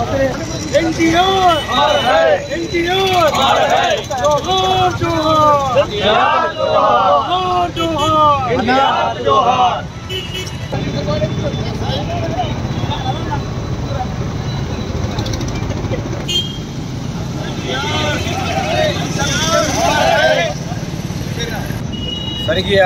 స్వర్గీయ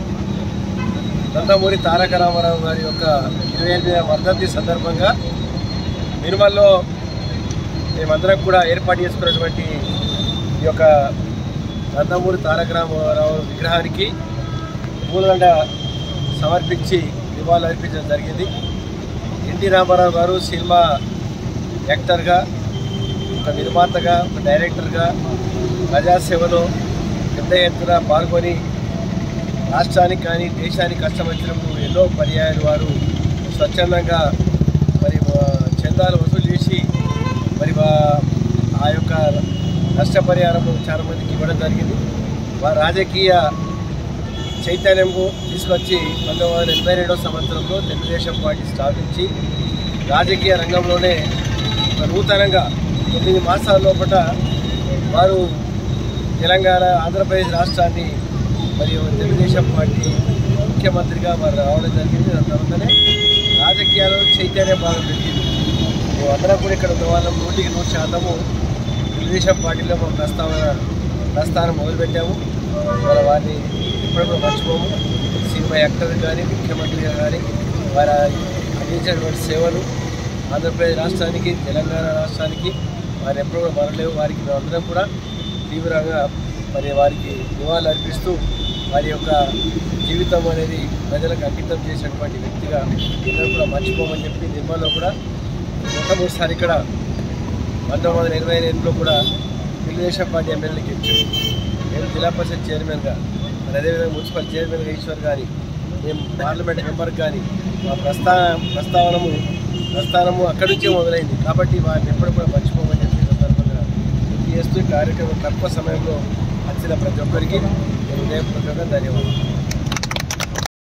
నందమూరి తారక రామారావు గారి యొక్క 28వ వర్ధంతి సందర్భంగా నిర్మల్లో మేమందరం కూడా ఏర్పాటు చేసుకున్నటువంటి ఈ యొక్క నందమూరి తారక రామారావు విగ్రహానికి పూలదండ సమర్పించి నివాళులు అర్పించడం జరిగింది. ఎన్టీ రామారావు గారు సినిమా యాక్టర్గా, ఒక నిర్మాతగా, ఒక డైరెక్టర్గా ప్రజాసేవలో పెద్ద ఎత్తున పాల్గొని రాష్ట్రానికి కానీ దేశానికి కష్టం వచ్చినప్పుడు ఎన్నో పర్యాయాలు వారు స్వచ్ఛందంగా మరి చందాలు వసూలు చేసి మరి ఆ యొక్క నష్టపరిహారం చాలా మందికి ఇవ్వడం జరిగింది. వారి రాజకీయ చైతన్యంకు తీసుకొచ్చి 1982వ సంవత్సరంలో తెలుగుదేశం పార్టీ స్థాపించి రాజకీయ రంగంలోనే నూతనంగా 9 మాసాల లోపల వారు తెలంగాణ, ఆంధ్రప్రదేశ్ రాష్ట్రాన్ని మరియు తెలుగుదేశం పార్టీ ముఖ్యమంత్రిగా వారు రావడం జరిగింది. దాని తర్వాతనే రాజకీయాల్లో చైతన్యం బాగా పెట్టింది. మేమందరం కూడా ఇక్కడ ఉన్న వాళ్ళం 100% తెలుగుదేశం పార్టీలో మా ప్రస్థానం మొదలుపెట్టాము. ఇవాళ వారిని ఎప్పుడు కూడా మర్చిపోము. సినిమా యాక్టర్ కానీ, ముఖ్యమంత్రిగా కానీ వారు అందించినటువంటి సేవలు ఆంధ్రప్రదేశ్ రాష్ట్రానికి, తెలంగాణ రాష్ట్రానికి వారు ఎప్పుడు కూడా మరలేవు. వారికి మేమందరం కూడా తీవ్రంగా మరి వారికి నివాళులు అర్పిస్తూ వారి యొక్క జీవితం అనేది ప్రజలకు అంకితం చేసినటువంటి వ్యక్తిగా అందరూ కూడా మర్చిపోమని చెప్పి నిర్మల్లో కూడా మొట్టమొదటిసారి ఇక్కడ 1928లో కూడా తెలుగుదేశం పార్టీ ఎమ్మెల్యేకి ఇచ్చారు. నేను జిల్లా పరిషత్ చైర్మన్గా, మరి అదేవిధంగా మున్సిపల్ చైర్మన్గా ఈశ్వర్ కానీ, మేము పార్లమెంట్ మెంబర్ కానీ మా ప్రస్థానము అక్కడి నుంచే మొదలైంది. కాబట్టి వారిని ఎప్పుడు కూడా మర్చిపోమని చెప్పి సందర్భంగా చేస్తూ కార్యక్రమం తక్కువ సమయంలో వచ్చిన ప్రతి ఒక్కరికి హృదయపూర్వకంగా ధన్యవాదాలు.